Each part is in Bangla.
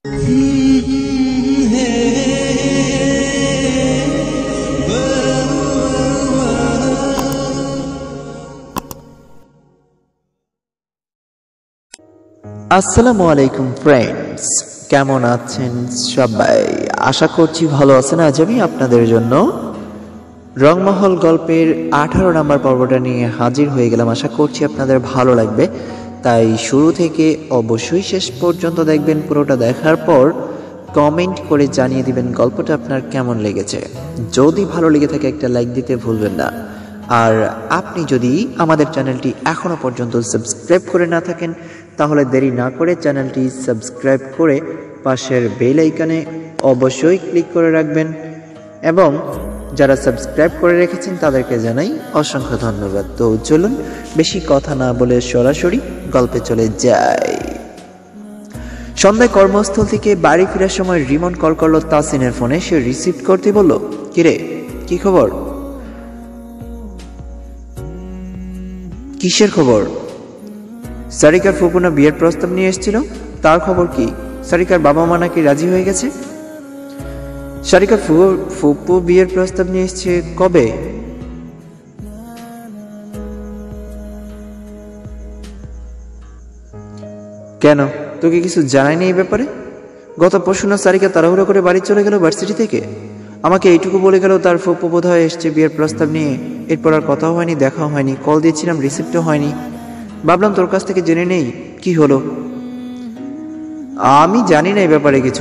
আসসালামু আলাইকুম ফ্রেন্ডস, কেমন আছেন সবাই? আশা করছি ভালো আছেন। আজ আমি আপনাদের জন্য রংমহল গল্পের 18 নম্বর পর্বটা নিয়ে হাজির হয়ে গেলাম। আশা করছি আপনাদের ভালো লাগবে, তাই শুরু থেকে অবশ্যই শেষ পর্যন্ত দেখবেন। পুরোটা দেখার পর কমেন্ট করে জানিয়ে দিবেন গল্পটা আপনার কেমন লেগেছে। যদি ভালো লেগে থাকে একটা লাইক দিতে ভুলবেন না। আর আপনি যদি আমাদের চ্যানেলটি এখনো পর্যন্ত সাবস্ক্রাইব করে না থাকেন, তাহলে দেরি না করে চ্যানেলটি সাবস্ক্রাইব করে পাশের বেল আইকনে অবশ্যই ক্লিক করে রাখবেন। এবং যারা সাবস্ক্রাইব করে রেখেছেন তাদেরকে জানাই অসংখ্য ধন্যবাদ। তো চলুন বেশি কথা না বলে সরাসরি গল্পে চলে যাই। সন্ধ্যায় কর্মস্থল থেকে বাড়ি ফেরার সময় রিমন কল করলো তাসিনের ফোনে। সে রিসিভ করতে বলল, কিরে কি খবর? কিসের খবর? সারিকার ফুপু না বিয়ের প্রস্তাব নিয়ে এসেছিল, তার খবর কি? সারিকার বাবা মা নাকি রাজি হয়ে গেছে? সারিকার ফুপু বিয়ের প্রস্তাব নিয়ে এসেছে কবে? কেন, তোকে কিছু জানায়নি এই ব্যাপারে? গত পরশু না সারিকা তাড়াহুড়ো করে বাড়ি চলে গেল ভার্সিটি থেকে। আমাকে এইটুকু বলে গেল তার ফুপু বোধহয় এসছে বিয়ের প্রস্তাব নিয়ে। এরপর আর কথাও হয়নি, দেখাও হয়নি। কল দিয়েছিলাম, রিসিভও হয়নি। ভাবলাম তোর কাছ থেকে জেনে নেই কি হলো। আমি জানি না এই ব্যাপারে কিছু।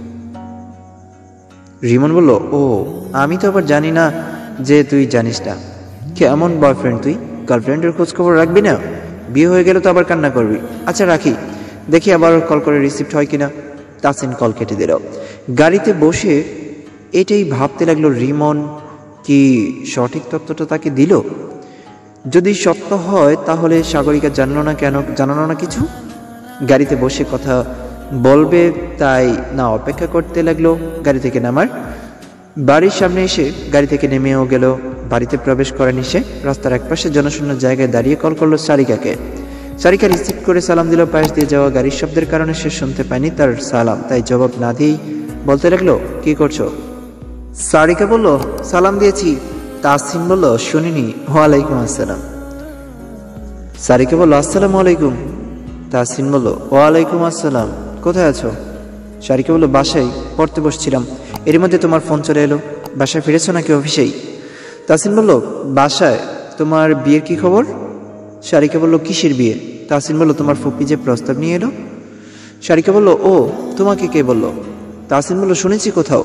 রিমন বলল, ও আমি তো আবার জানি না যে তুই জানিস না। কেমন বয়ফ্রেন্ড তুই? গার্লফ্রেন্ডের খোঁজ খবর রাখবি না? বিয়ে হয়ে গেলে তো আবার কান্না করবি। আচ্ছা রাখি, দেখি আবার কল করে রিসিভ হয় কিনা। তাসিন কল কেটে দিল। গাড়িতে বসে এটাই ভাবতে লাগলো, রিমন কি সঠিক তথ্যটা তাকে দিল? যদি সত্য হয় তাহলে সাগরিকা জানানো না কিছু। গাড়িতে বসে কথা বলবে, তাই না অপেক্ষা করতে লাগলো গাড়ি থেকে নামার। বাড়ির সামনে এসে গাড়ি থেকে নেমেও গেল। বাড়িতে প্রবেশ করেনি সে। রাস্তার একপাশে জনশূন্য জায়গায় দাঁড়িয়ে কল করলো সারিকাকে। সারিকা রিসিভ করে সালাম দিল। পাশ দিয়ে যাওয়া গাড়ির শব্দের কারণে সে শুনতে পায়নি তার সালাম, তাই জবাব না দিয়েই বলতে লাগলো, কি করছো? সারিকা বলল, সালাম দিয়েছি। তাসিন বলল, শুনিনি। ওয়ালাইকুম আসসালাম। সারিকা বলল, আসসালামু আলাইকুম। তাসিন বলল, ওয়ালাইকুম আসসালাম। কোথায় আছো? সারিকা বলল, বাসায়, পড়তে বসছিলাম। এর মধ্যে তোমার ফোন চলে এলো। বাসায় ফিরেছো নাকি অফিসেই? তাসিন বলল, বাসায়। তোমার বিয়ের কি খবর? সারিকা বলল, কিসের বিয়ে? তাসিন বলল, তোমার ফুপি যে প্রস্তাব নিয়ে এলো। সারিকা বলল, ও তোমাকে কে বলল? তাসিন বলল, শুনেছি কোথাও।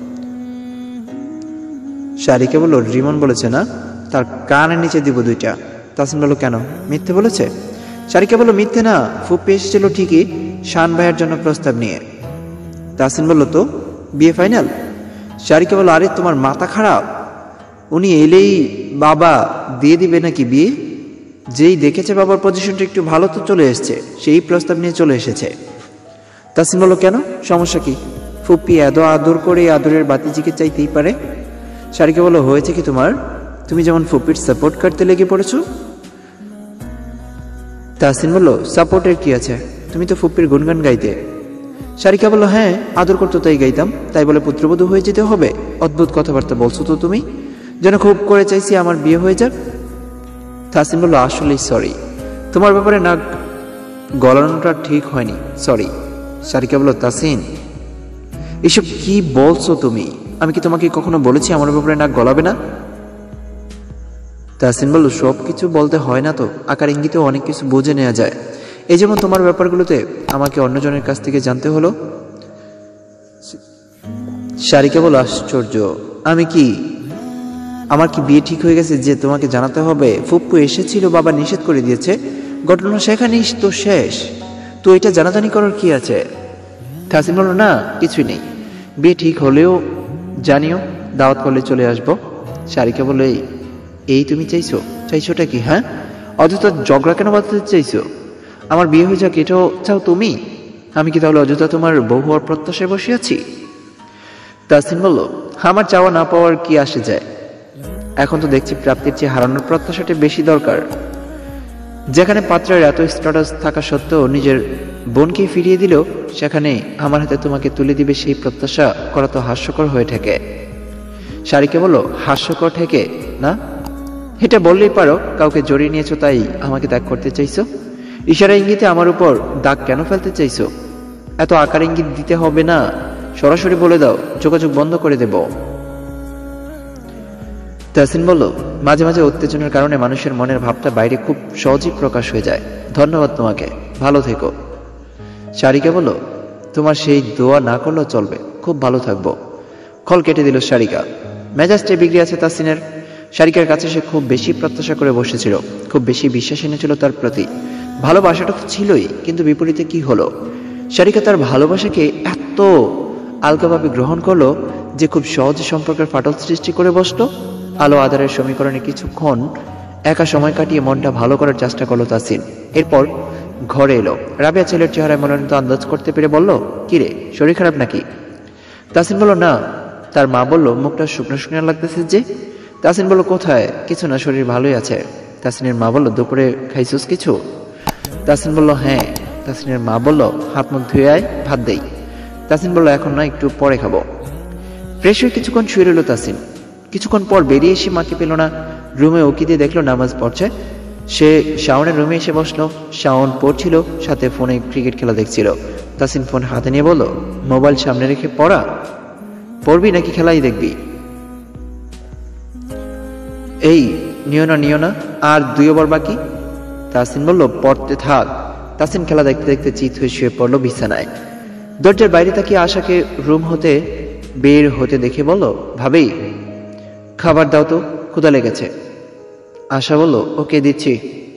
সারিকা বলল, রিমন বলেছে না? তার কানের নিচে দিব দুইটা। তাসিন বলল, কেন, মিথ্যে বলেছে? সারিকা বলল, মিথ্যে না, ফুপি এসেছিল ঠিকই শান ভাইয়ের জন্য প্রস্তাব নিয়ে। তাসিন বলল, তো বিয়ে ফাইনাল? সারিকা বলল, আরে তোমার মাথা খারাপ? উনি এলেই বাবা দিয়ে দিবে নাকি বিয়ে? যেই দেখেছে বাবার পজিশনটা একটু ভালো, তো চলে এসছে, সেই প্রস্তাব নিয়ে চলে এসেছে। তাসিন বলল, কেন, সমস্যা কি? ফুপি এত আদর করে আদরের বাতিজিকে চাইতেই পারে। সারিকা বলল, হয়েছে কি তোমার? তুমি যেমন ফুপির সাপোর্ট করতে লেগে পড়েছো। তাসিন বলল, সাপোর্টের কি আছে? তুমি তো ফুপির গুনগান গাইতে। সারিকা বলল, হ্যাঁ, আদর করতো তাই গাইতাম। তাই বলে পুত্রবধূ হয়ে যেতে হবে? অদ্ভুত কথাবার্তা বলছো তো তুমি। যেন খুব করে চাইছি আমার বিয়ে হয়ে যাক। তাসিন বলল, আসলেই সরি, তোমার ব্যাপারে নাক গলানোটা ঠিক হয়নি, সরি। সারিকা বলল, তাসিন এসব কি বলছো তুমি? আমি কি তোমাকে কখনো বলেছি আমার ব্যাপারে নাক গলাবে না? তাসিন বলল, সব কিছু বলতে হয় না তো, আকার ইঙ্গিতেও অনেক কিছু বুঝে নেওয়া যায়। এই যেমন তোমার ব্যাপারগুলোতে আমাকে অন্যজনের কাছ থেকে জানতে হলো। সারিকা বলল, আশ্চর্য, আমার কি বিয়ে ঠিক হয়ে গেছে যে তোমাকে জানাতে হবে? ফুপ্পু এসেছিল, বাবা নিষেধ করে দিয়েছে, ঘটনা সেখানেই তো শেষ। তো এটা জানাজানি করার কি আছে? তাসিন বলল, না কিছুই নেই, বিয়ে ঠিক হলেও জানিও, দাওয়াত করলে চলে আসবো। সারিকা বলল, এই তুমি চাইছোটা কি? হ্যাঁ, অযথা ঝগড়া কেন বাঁধতে চাইছো? আমার বিয়ে হয়ে যাক এটাও চাও তুমি? আমি কি তাহলে অযথা তোমার বউ হওয়ার প্রত্যাশায় বসে আছি? তাসিন বলল, আমার চাওয়া না পাওয়ার কি আসে যায়? এখন তো দেখছি প্রাপ্তির চেয়ে হারানোর প্রত্যাশাটা বেশি দরকার। যেখানে পাত্রের এত স্ট্যাটাস থাকা সত্ত্বেও নিজের বোনকে ফিরিয়ে দিল, সেখানে আমার হাতে তোমাকে তুলে দিবে সেই প্রত্যাশা করা তো হাস্যকর হয়ে থাকে। শারিকা বলল, হাস্যকর ঠেকে না? এটা বললেই পারো কাউকে জড়িয়ে নিয়েছো তাই আমাকে ত্যাগ করতে চাইছো। ইশারা ইঙ্গিতে আমার উপর দাগ কেন ফেলতে চাইছো? এত আকার ইঙ্গিত দিতে হবে না, সরাসরি বলে দাও, যোগাযোগ বন্ধ করে দেব। তাহসিন বলল, মাঝে মাঝে উত্তেজনার কারণে মানুষের মনের ভাবটা বাইরে খুব সহজেই প্রকাশ হয়ে যায়। ধন্যবাদ তোমাকে, ভালো থেকো। শারিকা বলল, তোমার সেই দোয়া না করলেও চলবে, খুব ভালো থাকবো। কল কেটে দিল শারিকা। মেজাজটা বিগড়ে আছে তাসিনের। শারিকার কাছে সে খুব বেশি প্রত্যাশা করে বসেছিল, খুব বেশি বিশ্বাস এনেছিল তার প্রতি। ভালোবাসাটা তো ছিলই, কিন্তু বিপরীতে কি হলো? শারিকা তার ভালোবাসাকে এত আলগাভাবে গ্রহণ করলো যে খুব সহজে সম্পর্কের ফাটল সৃষ্টি করে বসলো। আলো আধারের সমীকরণে কিছুক্ষণ একা সময় কাটিয়ে মনটা ভালো করার চেষ্টা করলো তাসিন। এরপর ঘরে এলো। রাবেয়া ছেলের চেহারায় মনোনীত আন্দাজ করতে পেরে বলল, কিরে, শরীর খারাপ নাকি? তাসিন বলল, না। তার মা বলল, মুখটা শুকনো শুকনো লাগতেছে যে। তাসিন বলল, কোথায়? কিছু না, শরীর ভালোই আছে। তাসিনের মা বলল, দুপুরে খাইছুস কিছু? তাসিন বলল, হ্যাঁ। তাসিনের মা বলল, হাত মুখ ধুয়ে আয়, ভাত দেই। তাসিন বলল, এখন না, একটু পরে খাবো। ফ্রেশ হয়ে কিছুক্ষণ শুয়ে রইল তাসিন। কিছুক্ষণ পর বেরিয়ে এসে মাকে পেল না। রুমে উকি দিয়ে দেখলো নামাজ পড়ছে। সে শাওনের রুমে এসে বসলো। শাওন পড়ছিল, সাথে ফোনে ক্রিকেট খেলা দেখছিল। তাসিন ফোন হাতে নিয়ে বলল, মোবাইল সামনে রেখে পড়া? পড়বি নাকি খেলাই দেখবি? এই নিও না, আর 2 ওভার বাকি। তাসিন বলল, পড়তে থাক। তাসিন খেলা দেখতে দেখতে চিত হয়ে শুয়ে পড়লো বিছানায়। দরজার বাইরে তাকিয়ে আশাকে রুম হতে বের হতে দেখে বলল, ভাবি খাবার দাও তো, ক্ষুধা লেগেছে। আশা বলল, ওকে দিচ্ছি।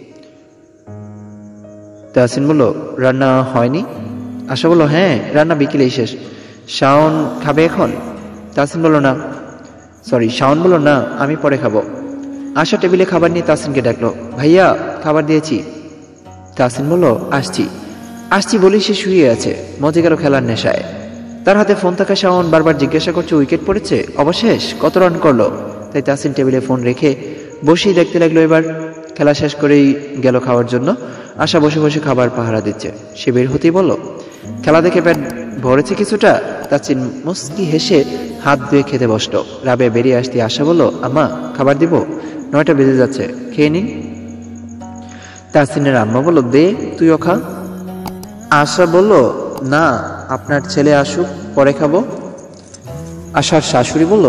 তাসিন বলল, রান্না হয়নি? আশা বলল, হ্যাঁ, রান্না বিকেলেই শেষ। শাওন খাবে এখন? তাসিন বলল, না। শাওন বলল, না, আমি পরে খাবো। আশা টেবিলে খাবার নিয়ে তাসিনকে ডাকলো, ভাইয়া খাবার দিয়েছি। তাসিন বলল, আসছি বলেই সে শুয়ে আছে, মজে গেল খেলার নেশায়। তার হাতে ফোন থাকা শাওন বারবার জিজ্ঞাসা করছে, উইকেট পড়েছে? অবশেষ কত রান করলো? তাই তাসিন টেবিলে ফোন রেখে বসেই দেখতে লাগলো। এবার খেলা শেষ করেই গেল খাওয়ার জন্য। আশা বসে বসে খাবার পাহারা দিচ্ছে। সে বের হতেই বলল, খেলা দেখে পেট ভরেছে কিছুটা? তাসিন মুস্কি হেসে হাত ধুয়ে খেতে বসলো। রাবেয়া বেরিয়ে আসতে আশা বলল, আম্মা খাবার দিব? 9টা বেজে যাচ্ছে, খেয়ে নিন। তাসিনের আম্মা বলল, দে, তুইও খা। আশা বলল, না, আপনার ছেলে আসুক, পরে খাবো। আশার শাশুড়ি বলল,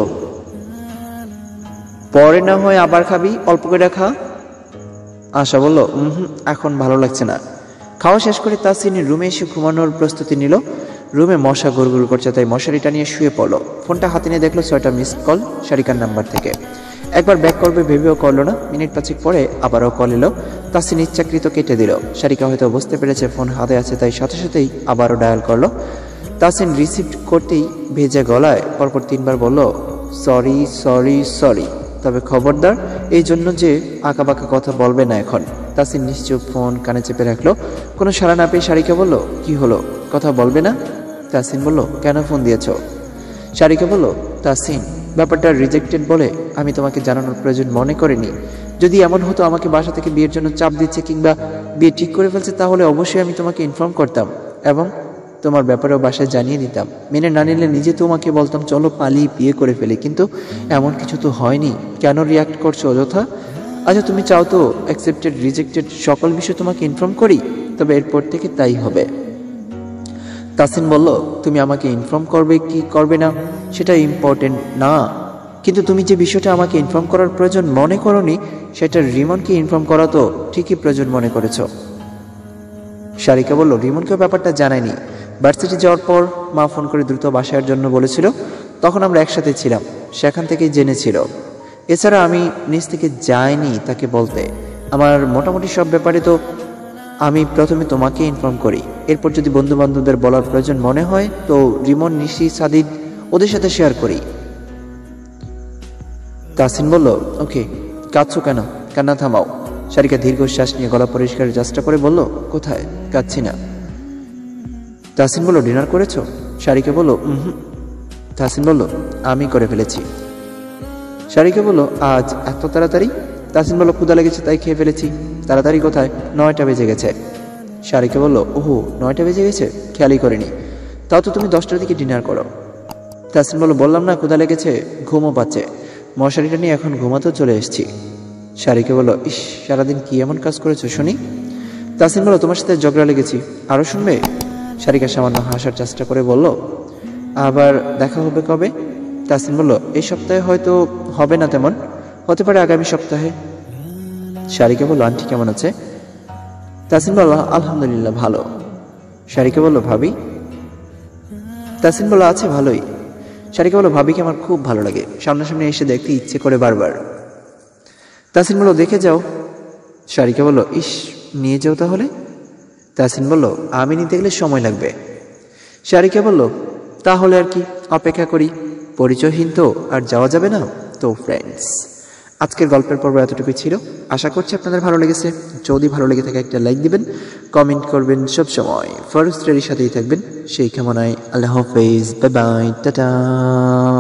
পরে না হয় আবার খাবি, অল্প করে খা। আশা বলল, এখন ভালো লাগছে না। খাওয়া শেষ করে তাসিনের রুমে এসে ঘুমানোর প্রস্তুতি নিল। রুমে মশা গুড়গুড় করছে, তাই মশারিটা নিয়ে শুয়ে পড়লো। ফোনটা হাতে নিয়ে দেখলো 6টা মিসড কল শারিকার নাম্বার থেকে। একবার ব্যাক করবে ভেবেও করলো না। মিনিট 5 পরে আবারও কল এলো। তাসিন ইচ্ছাকৃত কেটে দিল। শারিকা হয়তো বুঝতে পেরেছে ফোন হাতে আছে, তাই সাথে সাথেই আবারও ডায়াল করলো। তাসিন রিসিভ করতেই ভেজা গলায় পরপর 3বার বলল, সরি। তবে খবরদার এই জন্য যে আঁকাবাঁকা কথা বলবে না এখন। তাসিন নিশ্চুপ ফোন কানে চেপে রাখলো। কোনো সাড়া না পেয়ে শারিকা বলল, কি হলো, কথা বলবে না? তাসিন বলল, কেন ফোন দিয়েছ? শারিকা বলল, তাসিন, ব্যাপারটা রিজেক্টেড বলে আমি তোমাকে জানানোর প্রয়োজন মনে করিনি। যদি এমন হতো আমাকে বাসা থেকে বিয়ের জন্য চাপ দিচ্ছে কিংবা বিয়ে ঠিক করে ফেলছে, তাহলে অবশ্যই আমি তোমাকে ইনফর্ম করতাম এবং তোমার ব্যাপারেও বাসায় জানিয়ে দিতাম। মেনে না নিলে নিজে তোমাকে বলতাম, চলো পালিয়ে বিয়ে করে ফেলি। কিন্তু এমন কিছু তো হয়নি। কেন রিয়াক্ট করছো অযথা? আচ্ছা, তুমি চাও তো অ্যাকসেপ্টেড রিজেক্টেড সকল বিষয় তোমাকে ইনফর্ম করি? তবে এরপর থেকে তাই হবে। তাসিন বলল, তুমি আমাকে ইনফর্ম করবে কি করবে না সেটা ইম্পর্টেন্ট না, কিন্তু তুমি যে বিষয়টা আমাকে ইনফর্ম করার প্রয়োজন মনে করনি, সেটা রিমনকে ইনফর্ম করা তো ঠিকই প্রয়োজন মনে করেছ। শারিকা বলল, রিমনকেও ব্যাপারটা জানায়নি। ভার্সিটি যাওয়ার পর মা ফোন করে দ্রুত বাসার জন্য বলেছিল। তখন আমরা একসাথে ছিলাম, সেখান থেকেই জেনেছিল। এছাড়া আমি নিজ থেকে যাইনি তাকে বলতে। আমার মোটামুটি সব ব্যাপারে তো আমি প্রথমে তোমাকে ইনফর্ম করি, এরপর যদি বন্ধু বান্ধবদের বলার প্রয়োজন মনে হয় তো রিমন, নিশি, সাদিদ ওদের সাথে শেয়ার করি। তাসিন বলল, ওকে। কাঁদছো কেন? কান্না থামাও। শারিকা দীর্ঘশ্বাস নিয়ে গলা পরিষ্কারের চেষ্টা করে বলল, কোথায়? কাঁদছি না। তাসিন বলল, ডিনার করেছো? শারিকা বলল, তাসিন বলল, আমি করে ফেলেছি। শারিকা বলল, আজ এত তাড়াতাড়ি? তাসিন বলল, ক্ষুধা লেগেছে তাই খেয়ে ফেলেছি। তাড়াতাড়ি কোথায়? 9টা বেজে গেছে। শারিকা বলল, ওহো 9টা বেজে গেছে, খেয়ালই করিনি। তাও তো তুমি 10টার দিকে ডিনার করো। তাসিন বলল, বললাম না ক্ষুধা লেগেছে, ঘুমও পাচ্ছে, মশারিটা নিয়ে এখন ঘুমাতেও চলে এসেছি। শারিকা বলল, ইস সারাদিন কি এমন কাজ করেছো শুনি? তাসিন বলল, তোমার সাথে ঝগড়া লেগেছি, আরও শুনবে? শারিকা সামান্য হাসার চেষ্টা করে বলল, আবার দেখা হবে কবে? তাসিন বলল, এই সপ্তাহে হয়তো হবে না, তেমন হতে পারে আগামী সপ্তাহে। শারিকা বলল, আন্টি কেমন আছে? তাসিন বলল, আলহামদুলিল্লাহ ভালো। শারিকা বলল, ভাবি? তাসিন বলল, আছে ভালোই। শারিকা বলল, ভাবিকে আমার খুব ভালো লাগে, সামনাসামনি এসে দেখতে ইচ্ছে করে বারবার। তাসিন বলল, দেখে যাও। শারিকা বলল, ইস নিয়ে যাও তাহলে। তাসিন বলল, আমি নিতে গেলে সময় লাগবে। শারিকা বলল, তাহলে আর কি, অপেক্ষা করি, পরিচয়হীন তো আর যাওয়া যাবে না। তো ফ্রেন্ডস, আজকের গল্পের পর্ব এতটুকুই ছিল। আশা করছি আপনাদের ভালো লেগেছে। যদি ভালো লেগে থাকে একটা লাইক দিবেন, কমেন্ট করবেন, সব সময় ফারুক স্টোরির সাথেই থাকবেন সেই কামনায়। আল্লাহ হাফেজ, বাই বাই, টাটা।